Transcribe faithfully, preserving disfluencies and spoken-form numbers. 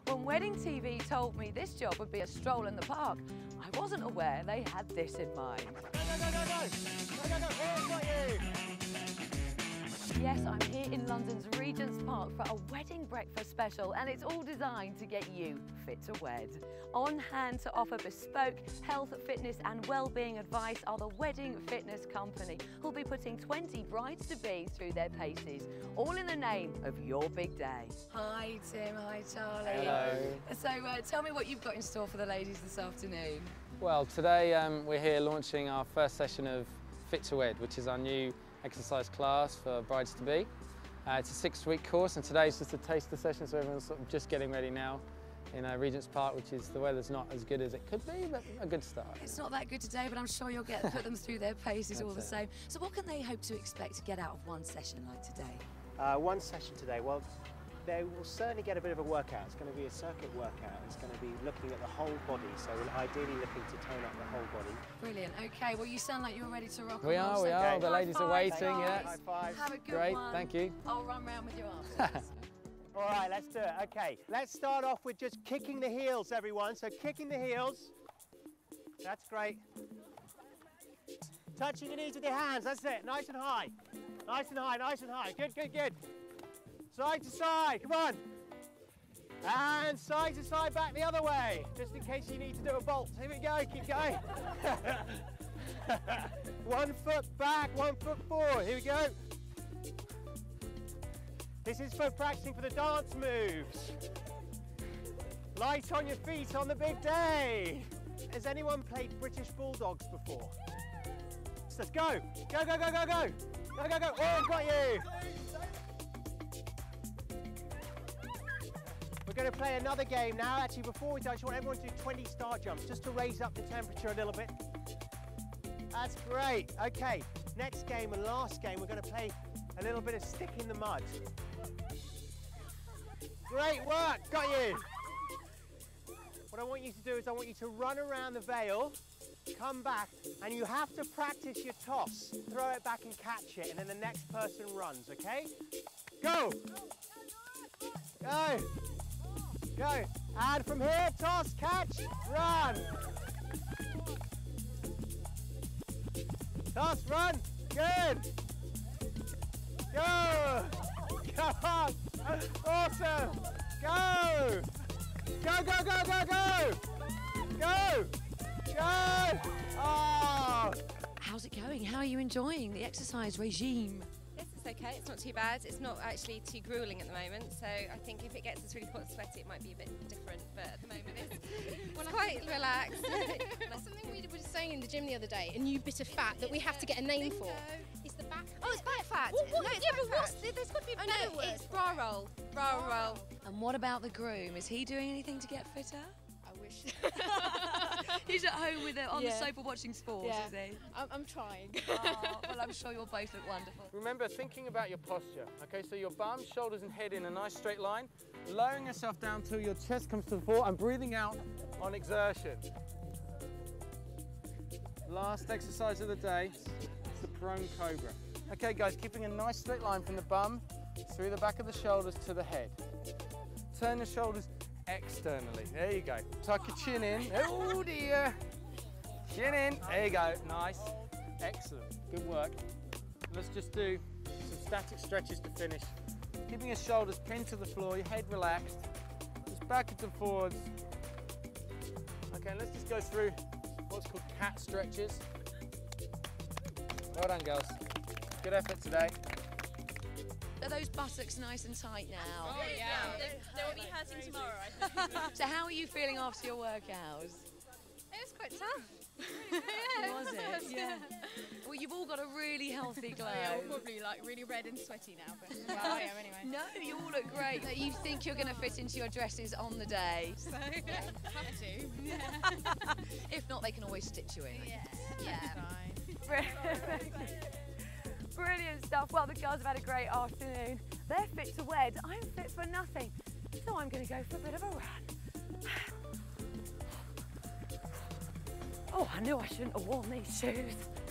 When WeddingTV told me this job would be a stroll in the park, I wasn't aware they had this in mind. Go, go, go, go, go! Go, go, go! Oh, got you! Yes, I'm here in London's Regent's Park for a wedding breakfast special, and it's all designed to get you fit to wed. On hand to offer bespoke health, fitness and well-being advice are the Wedding Fitness Company, who'll be putting twenty brides-to-be through their paces, all in the name of your big day. Hi Tim, hi Charlie. Hello. So uh, tell me what you've got in store for the ladies this afternoon. Well, today um, we're here launching our first session of Fit to Wed, which is our new exercise class for brides-to-be. Uh, it's a six-week course, and today's just a taster session, so everyone's sort of just getting ready now in uh, Regent's Park, which is, the weather's not as good as it could be, but a good start. It's not that good today, but I'm sure you'll get put them through their paces all the it. same. So what can they hope to expect to get out of one session like today? Uh, one session today, well, they will certainly get a bit of a workout. It's going to be a circuit workout. It's going to be looking at the whole body, so we're ideally looking to tone up the whole body. Brilliant. Okay, well you sound like you're ready to rock. We are, we so are. The high ladies are fives, waiting, guys. yeah. High fives. Have a good Great, one. thank you. I'll run round with you afterwards. All right, let's do it. Okay, let's start off with just kicking the heels, everyone. So kicking the heels. That's great. Touching your knees with your hands. That's it. Nice and high. Nice and high, nice and high. Good, good, good. Side to side. Come on. And side to side, back the other way, just in case you need to do a bolt. Here we go, keep going. One foot back, one foot forward. Here we go. This is for practicing for the dance moves. Light on your feet on the big day. Has anyone played British Bulldogs before? So let's go. Go, go, go, go, go. Go, go, go. Oh, got you. We're going to play another game now. Actually, before we do, I just want everyone to do twenty star jumps, just to raise up the temperature a little bit. That's great. Okay, next game and last game, we're going to play a little bit of stick in the mud. Great work, got you. What I want you to do is I want you to run around the veil, come back, and you have to practice your toss. Throw it back and catch it, and then the next person runs, okay? Go! Go! Go! And from here, toss, catch, run! Toss, run, good! Go! Come on! Awesome! Go! Go, go, go, go, go! Go! Go! Oh! How's it going? How are you enjoying the exercise regime? Yes, it's okay. It's not too bad. It's not actually too gruelling at the moment. So I think if it gets us really hot and sweaty, it might be a bit different. But at the moment, it's, it's quite relaxed. That's something we were saying in the gym the other day. A new bit of fat that we have to get a name for. It's the back. Oh, it's back fat. What, what? No, it's yeah, back but what's fat. the, there's got to be a Oh better no, word. it's bra roll. Bra roll. And what about the groom? Is he doing anything to get fitter? I wish. He's at home with it on Yeah. the sofa watching sports, Yeah. is he? I'm, I'm trying. Oh, well, I'm sure you'll both look wonderful. Remember, thinking about your posture, okay? So your bum, shoulders and head in a nice straight line, lowering yourself down till your chest comes to the floor and breathing out on exertion. Last exercise of the day, it's the prone cobra. Okay guys, keeping a nice straight line from the bum through the back of the shoulders to the head. Turn the shoulders externally. There you go. Tuck your chin in. Oh dear. Chin in. There you go. Nice. Excellent. Good work. Let's just do some static stretches to finish. Keeping your shoulders pinned to the floor, your head relaxed. Just backwards and forwards. Okay, let's just go through what's called cat stretches. Well done, girls. Good effort today. Are those buttocks nice and tight now? Oh yeah. They, they will be hurting tomorrow, I think. So how are you feeling after your workouts? It was quite tough. Was it? Yeah. Well, you've all got a really healthy glow. Yeah, we're probably like really red and sweaty now, but well, I am anyway. No, you all look great. You think you're going to fit into your dresses on the day. So, yeah, have to. If not, they can always stitch you in. Yeah, Yeah. fine. Brilliant stuff. Well, the girls have had a great afternoon. They're fit to wed. I'm fit for nothing. So I'm going to go for a bit of a run. Oh, I knew I shouldn't have worn these shoes.